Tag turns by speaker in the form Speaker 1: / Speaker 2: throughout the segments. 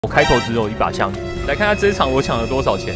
Speaker 1: 我开头只有一把枪，来看下这一场我抢了多少钱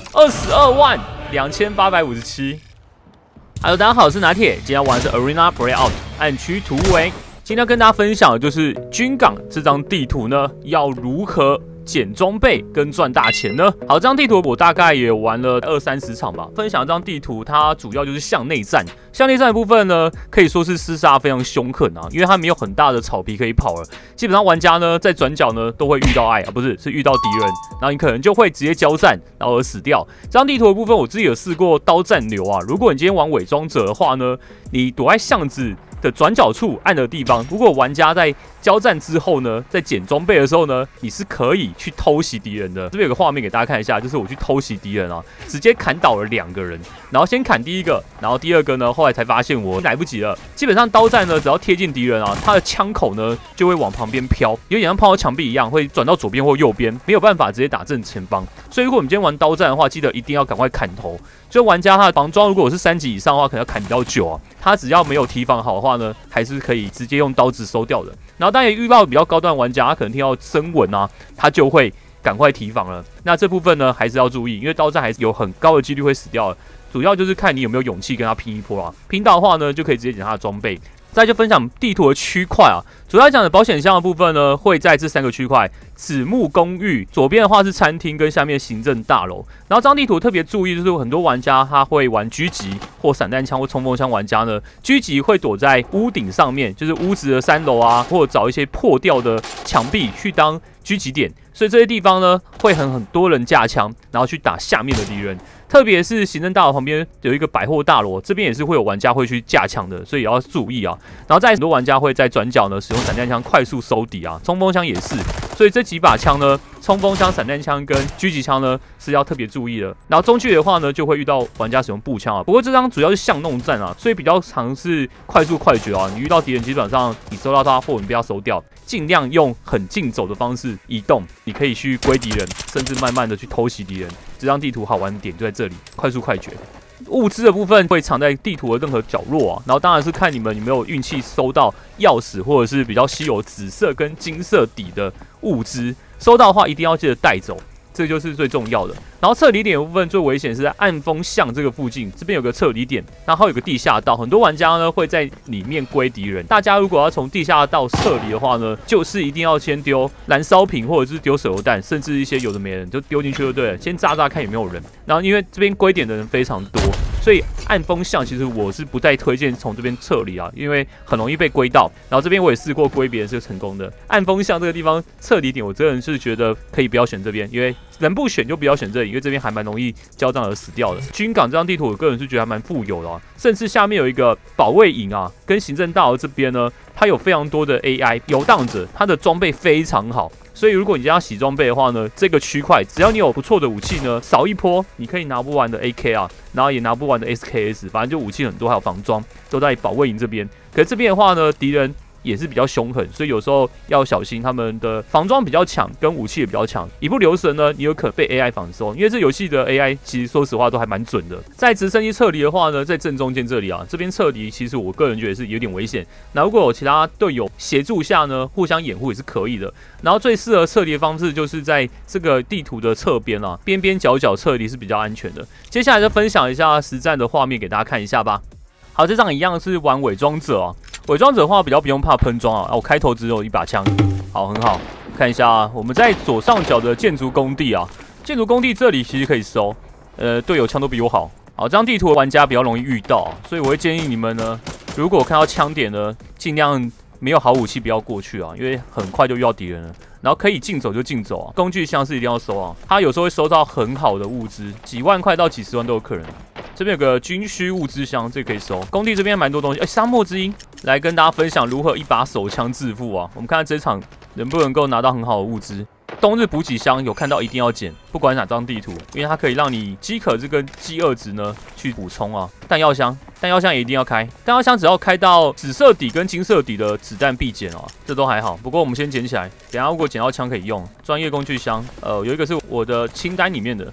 Speaker 1: ，22万2857。Hello， 大家好，我是拿铁，今天玩的是 Arena Breakout 暗区突围。今天要跟大家分享的就是军港这张地图呢，要如何捡装备跟赚大钱呢？好，这张地图我大概也玩了20-30场吧。分享这张地图，它主要就是向内战。向内战的部分呢，可以说是厮杀非常凶狠啊，因为它没有很大的草皮可以跑了。基本上玩家呢，在转角呢都会遇到是遇到敌人，然后你可能就会直接交战，然后而死掉。这张地图的部分，我自己有试过刀战流啊。如果你今天玩伪装者的话呢，你躲在巷子的转角处暗的地方，如果玩家在交战之后呢，在捡装备的时候呢，你是可以去偷袭敌人的。这边有个画面给大家看一下，就是我去偷袭敌人啊，直接砍倒了2个人，然后先砍第一个，然后第二个呢，后来才发现我来不及了。基本上刀战呢，只要贴近敌人啊，他的枪口呢就会往旁边飘，有点像碰到墙壁一样，会转到左边或右边，没有办法直接打正前方。所以如果你今天玩刀战的话，记得一定要赶快砍头。所以玩家他的防装如果是3级以上的话，可能要砍比较久啊。他只要没有提防好的话呢，还是可以直接用刀子收掉的。然后当然也遇到比较高段玩家，他可能听到声纹啊，他就会赶快提防了。那这部分呢还是要注意，因为刀战还是有很高的几率会死掉的。主要就是看你有没有勇气跟他拼一波啊。拼到的话呢，就可以直接捡他的装备。再就分享地图的区块啊，主要讲的保险箱的部分呢，会在这3个区块：子木公寓，左边的话是餐厅跟下面行政大楼。然后这张地图特别注意，就是很多玩家他会玩狙击或散弹枪或冲锋枪，玩家呢狙击会躲在屋顶上面，就是屋子的3楼啊，或者找一些破掉的墙壁去当狙击点，所以这些地方呢会很多人架枪，然后去打下面的敌人。特别是行政大楼旁边有一个百货大楼，这边也是会有玩家会去架枪的，所以也要注意啊。然后在很多玩家会在转角呢使用散弹枪快速收敌啊，冲锋枪也是。所以这几把枪呢，冲锋枪、散弹枪跟狙击枪呢是要特别注意的。然后中距的话呢，就会遇到玩家使用步枪啊。不过这张主要是巷弄战啊，所以比较常是快速快决啊。你遇到敌人，基本上你收到他，或者你不要收掉，尽量用很近走的方式移动。你可以去归敌人，甚至慢慢的去偷袭敌人。这张地图好玩的点就在这里，快速快决。物资的部分会藏在地图的任何角落啊，然后当然是看你们有没有运气收到钥匙，或者是比较稀有紫色跟金色底的物资，收到的话一定要记得带走，这就是最重要的。然后撤离点的部分最危险是在暗风巷这个附近，这边有个撤离点，然后有个地下道，很多玩家呢会在里面归敌人。大家如果要从地下道撤离的话呢，就是一定要先丢燃烧瓶或者是丢手榴弹，甚至一些有的没人就丢进去就对了，先炸炸看有没有人。然后因为这边归点的人非常多，所以暗风巷其实我是不太推荐从这边撤离啊，因为很容易被归到。然后这边我也试过归别人是成功的。暗风巷这个地方撤离点，我真的是觉得可以不要选这边，因为能不选就不要选这里，因为这边还蛮容易交战而死掉的。军港这张地图，我个人是觉得还蛮富有的啊，甚至下面有一个保卫营啊，跟行政大楼这边呢，它有非常多的 AI 游荡者，它的装备非常好。所以如果你要洗装备的话呢，这个区块只要你有不错的武器呢，扫一波你可以拿不完的 AK 啊，然后也拿不完的 SKS， 反正就武器很多，还有防装都在保卫营这边。可是这边的话呢，敌人也是比较凶狠，所以有时候要小心，他们的防装比较强，跟武器也比较强，一不留神呢，你有可能被 AI 反收，因为这游戏的 AI 其实说实话都还蛮准的。在直升机撤离的话呢，在正中间这里啊，这边撤离其实我个人觉得是有点危险。那如果有其他队友协助下呢，互相掩护也是可以的。然后最适合撤离的方式就是在这个地图的侧边啊，边边角角撤离是比较安全的。接下来就分享一下实战的画面给大家看一下吧。好，这场一样是玩伪装者啊。伪装者的话比较不用怕喷装啊，我开头只有一把枪，好，很好。看一下啊，我们在左上角的建筑工地啊，建筑工地这里其实可以收，队友枪都比我好。好，这张地图玩家比较容易遇到，所以我会建议你们呢，如果看到枪点呢，尽量没有好武器不要过去啊，因为很快就遇到敌人了。然后可以竞走就竞走啊，工具箱是一定要收啊，它有时候会收到很好的物资，几万块到几十万都有可能。这边有个军需物资箱，这个可以收。工地这边蛮多东西，沙漠之鹰来跟大家分享如何一把手枪致富啊。我们看看这场能不能够拿到很好的物资。冬日补给箱有看到一定要捡，不管哪张地图，因为它可以让你饥渴值跟饥饿值呢去补充啊。弹药箱也一定要开，弹药箱只要开到紫色底跟金色底的子弹必捡哦，这都还好。不过我们先捡起来，等一下如果捡到枪可以用。专业工具箱，有一个是我的清单里面的。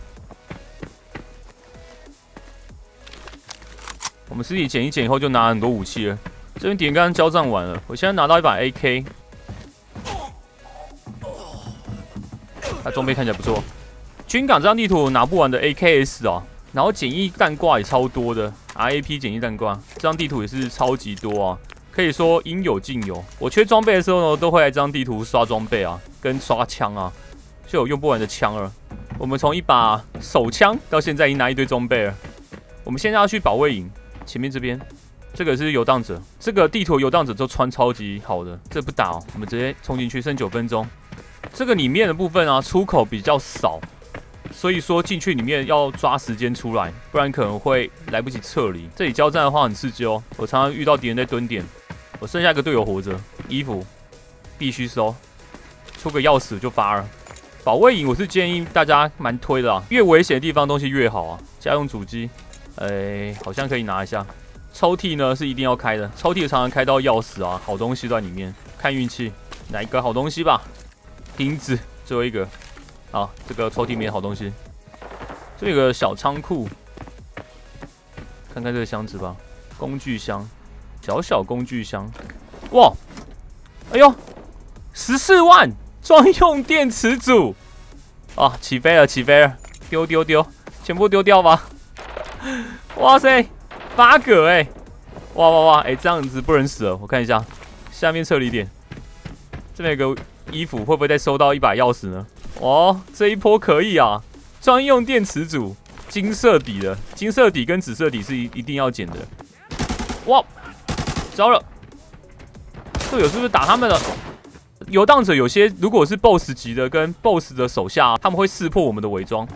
Speaker 1: 我们自己捡一捡以后就拿很多武器了。这边点刚刚交战完了，我现在拿到一把 AK。 它装备看起来不错。军港这张地图拿不完的 AKS 啊，然后简易弹挂也超多的 ，RAP 简易弹挂，这张地图也是超级多啊，可以说应有尽有。我缺装备的时候呢，都会来这张地图刷装备啊，跟刷枪啊，就有用不完的枪了。我们从一把手枪到现在已经拿一堆装备了。我们现在要去保卫营，前面这边。 这个是游荡者，这个地图游荡者都穿超级好的，这不打哦，我们直接冲进去，剩9分钟。这个里面的部分啊，出口比较少，所以说进去里面要抓时间出来，不然可能会来不及撤离。这里交战的话很刺激哦，我常常遇到敌人在蹲点，我剩下一个队友活着，衣服必须收，出个钥匙就发了。保卫营我是建议大家蛮推的啊，越危险的地方东西越好啊。家用主机，好像可以拿一下。 抽屉呢是一定要开的，抽屉常常开到钥匙啊，好东西都在里面，看运气，哪一个好东西吧。钉子，最后一个，好，这个抽屉里面好东西。这有个小仓库，看看这个箱子吧，工具箱，小工具箱，哇，哎呦，14万专用电池组，啊，起飞了，丢，全部丢掉吧，哇塞！ 8个哇！这样子不能死了。我看一下下面撤离点，这边有个衣服，会不会再收到1把钥匙呢？哦，这一波可以啊！专用电池组，金色底的，金色底跟紫色底是一定要捡的。哇，糟了，队友是不是打他们了？游荡者有些如果是 BOSS 级的跟 BOSS 的手下，他们会识破我们的伪装。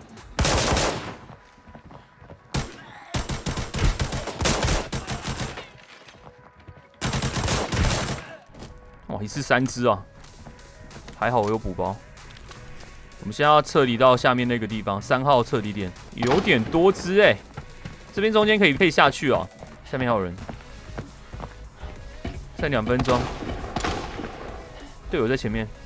Speaker 1: 哇，一次3只啊！还好我有补包。我们现在要撤离到下面那个地方，3号撤离点，有点多只这边中间可以下去啊，下面还有人。剩2分钟，队友在前面。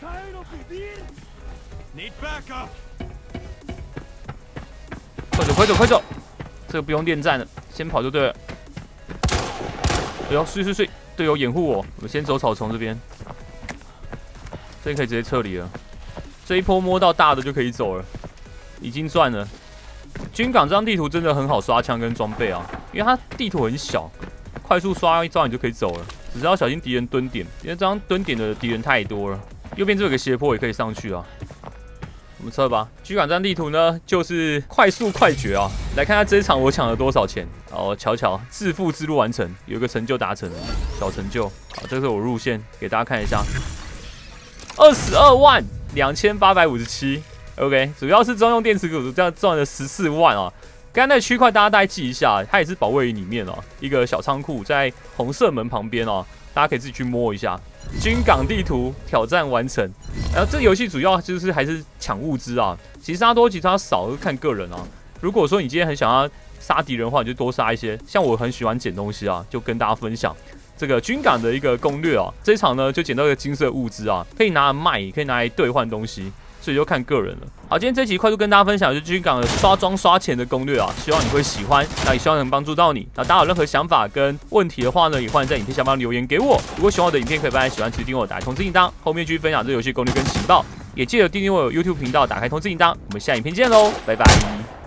Speaker 1: 快走！这个不用恋战了，先跑就对了。哎呦，睡！ 队友掩护我，我先走草丛这边，这边可以直接撤离了。这一波摸到大的就可以走了，已经赚了。军港这张地图真的很好刷枪跟装备啊，因为它地图很小，快速刷一招你就可以走了，只是要小心敌人蹲点，因为这张蹲点的敌人太多了。右边这有个斜坡也可以上去啊。 我们撤吧。军港这张地图呢，就是快速快决啊！来看下这一场我抢了多少钱哦，瞧，致富之路完成，有一个成就达成了，小成就。好，这是我入线，给大家看一下，22万2857。OK， 主要是专用电池组这样赚了14万啊。刚才那个区块大家大概记一下，它也是保卫营里面哦，一个小仓库在红色门旁边哦，大家可以自己去摸一下。军港地图挑战完成。然后这游戏主要就是还是抢物资啊，其实杀多其实它少，就看个人啊。如果说你今天很想要杀敌人的话，你就多杀一些。像我很喜欢捡东西啊，就跟大家分享这个军港的一个攻略啊。这一场呢就捡到一个金色物资啊，可以拿来卖，也可以拿来兑换东西。 所以就看个人了。好，今天这期快速跟大家分享的就是军港的刷装刷钱的攻略啊，希望你会喜欢，那也希望能帮助到你。那大家有任何想法跟问题的话呢，也欢迎在影片下方留言给我。如果喜欢我的影片，可以帮喜欢持续订阅我，打开通知铃铛，后面继续分享这游戏攻略跟情报。也记得订阅我的 YouTube 频道，打开通知铃铛。我们下影片见喽，拜拜。